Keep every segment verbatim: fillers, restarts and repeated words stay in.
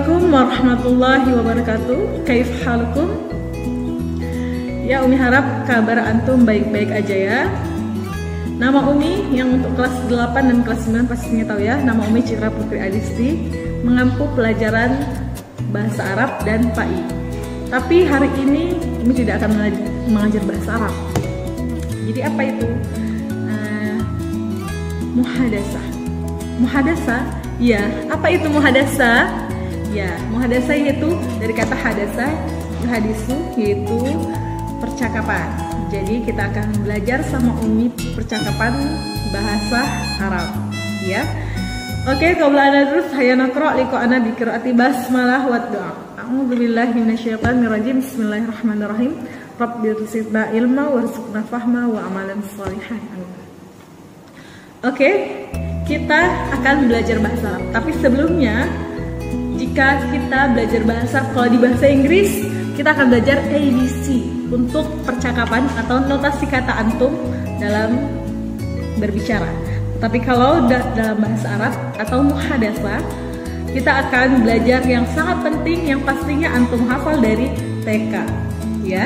Assalamualaikum warahmatullahi wabarakatuh. Kaif halukum? Ya, Umi harap kabar antum baik-baik aja ya. Nama Umi yang untuk kelas delapan dan kelas sembilan pastinya tahu ya. Nama Umi Citra Putri Adisti, mengampu pelajaran bahasa Arab dan P A I. Tapi hari ini Umi tidak akan mengajar bahasa Arab. Jadi apa itu? Uh, muhadasah. Muhadasah? Ya, apa itu muhadasah? Ya, muhadasah yaitu dari kata hadasa, hadisu, yaitu percakapan. Jadi kita akan belajar sama Umi percakapan bahasa Arab, ya. Oke, qabla ana terus hayya naqra liqa ana bi qiraati basmalah wa doa. A'udzubillahi minasyaitonirrajim. Bismillahirrahmanirrahim. Rabbil zidna ilma warzuqna fahma wa amalan shalihan. Oke, kita akan belajar bahasa Arab. Tapi sebelumnya, jika kita belajar bahasa, kalau di bahasa Inggris kita akan belajar A B C untuk percakapan atau notasi kata antum dalam berbicara. Tapi kalau dalam bahasa Arab atau muhadasah, kita akan belajar yang sangat penting yang pastinya antum hafal dari T K, ya.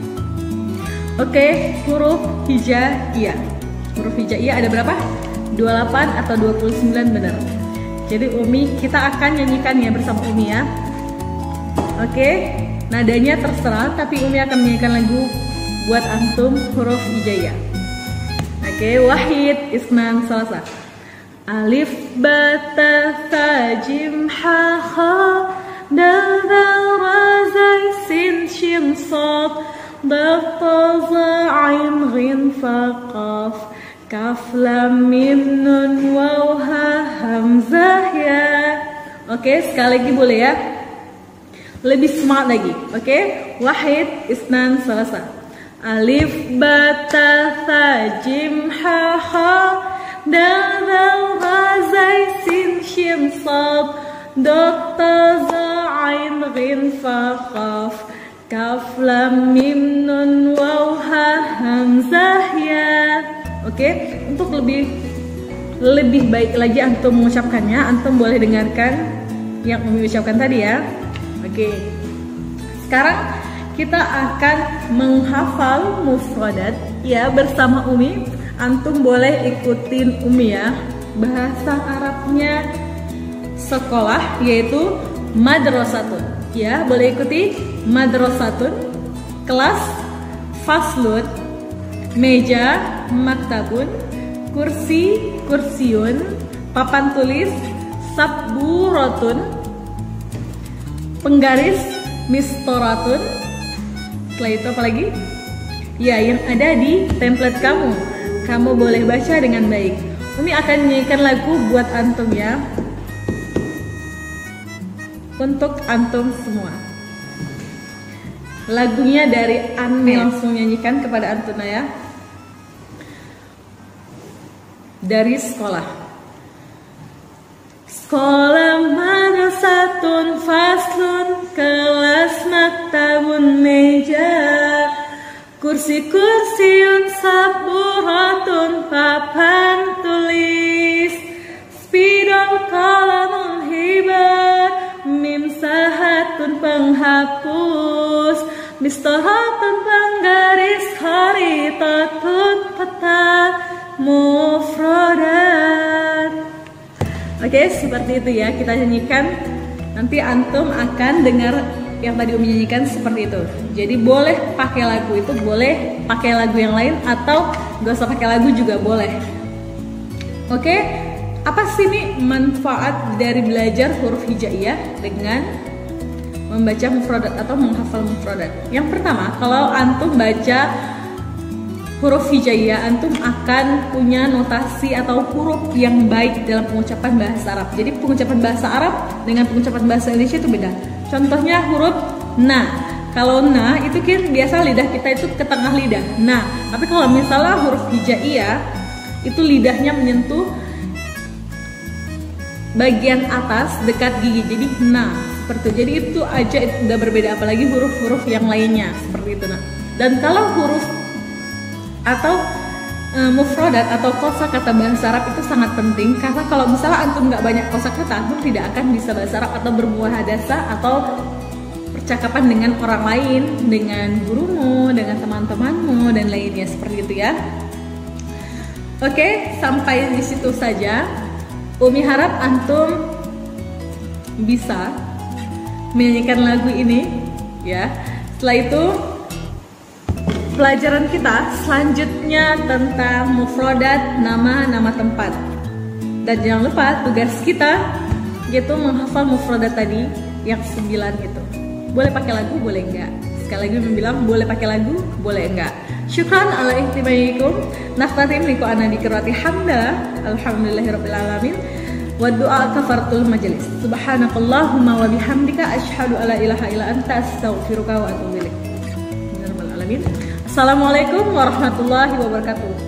Oke, huruf hijaiyah. Huruf hijaiyah ada berapa? dua puluh delapan atau dua puluh sembilan benar. Jadi Umi, kita akan nyanyikan ya bersama Umi ya. Oke, nadanya terserah, tapi Umi akan menyanyikan lagu buat antum huruf hijaiyah. Oke, wahid, isnan, salasa. Alif, ba, ta, tha, jim, ha, kha, dal, dal, ra, zai, sin, shin, sad, dal, ta, za, ain, ghin, fa, qaf, kaf, lam, mim, nun, waw, ha, hamzah, ya. Oke, sekali lagi boleh ya. Lebih semangat lagi. Oke, wahid, isnan, salasa. Alif, ba, ta, tha, jim, ha, kha, dal, dal, ra, zai, sin, shin, sad, dal, ta, za, ain, ghin, fa, qaf, kaf, lam, mim, nun, waw, ha, hamzah, ya. Oke, untuk lebih lebih baik lagi antum mengucapkannya, antum boleh dengarkan yang Umi ucapkan tadi ya. Oke, sekarang kita akan menghafal mufradat ya bersama Umi. Antum boleh ikutin Umi ya. Bahasa Arabnya sekolah yaitu madrasatun. Ya, boleh ikuti madrasatun. Kelas faslun, meja maktabun, kursi kursiun, papan tulis sabburatun, penggaris mistoratun. Setelah itu apa lagi? Ya, yang ada di template kamu. Kamu boleh baca dengan baik. Umi akan nyanyikan lagu buat antum ya, untuk antum semua. Lagunya dari Ane, langsung nyanyikan kepada antuna ya. Dari sekolah. Sekolah madrasatun faslun, kelas maktabun, meja kursi kursiun, sabburatun, papan tulis, spidol kalamun, hibar, mim sahatun, penghapus, mistoratun, penggaris, kharitatun, peta, mufradat. Oke, seperti itu ya kita nyanyikan. Nanti antum akan dengar yang tadi Umi nyanyikan seperti itu. Jadi boleh pakai lagu itu, boleh pakai lagu yang lain, atau gak usah pakai lagu juga boleh. Oke, apa sih nih manfaat dari belajar huruf hijaiyah dengan membaca mufradat atau menghafal mufradat? Yang pertama, kalau antum baca huruf hijaiyah, antum akan punya notasi atau huruf yang baik dalam pengucapan bahasa Arab. Jadi pengucapan bahasa Arab dengan pengucapan bahasa Indonesia itu beda. Contohnya huruf na. Kalau na itu kan biasa lidah kita itu ke tengah lidah. Nah, tapi kalau misalnya huruf hijaiyah itu lidahnya menyentuh bagian atas dekat gigi. Jadi na seperti itu. Jadi itu aja itu udah berbeda, apalagi huruf-huruf yang lainnya seperti itu. Nah, dan kalau huruf atau uh, mufradat atau kosakata bahasa Arab itu sangat penting, karena kalau misalnya antum nggak banyak kosakata, antum tidak akan bisa bahasa Arab atau bermuahadasa atau percakapan dengan orang lain, dengan gurumu, dengan teman-temanmu dan lainnya seperti itu ya. Oke, sampai di situ saja. Umi harap antum bisa menyanyikan lagu ini ya. Setelah itu pelajaran kita selanjutnya tentang mufradat, nama, nama tempat. Dan jangan lupa tugas kita yaitu menghafal mufradat tadi yang sembilan itu. Boleh pakai lagu, boleh enggak? Sekali lagi bilang boleh pakai lagu, boleh enggak? Syukran ala ihtimaikum. Naftatim liku ana dikrati hamda. Alhamdulillahirabbil alamin. Wa du'a kafartul majlis. Subhanakallahumma wa bihamdika asyhadu alla ilaha illa anta astaghfiruka wa atubu ilaik. Assalamualaikum warahmatullahi wabarakatuh.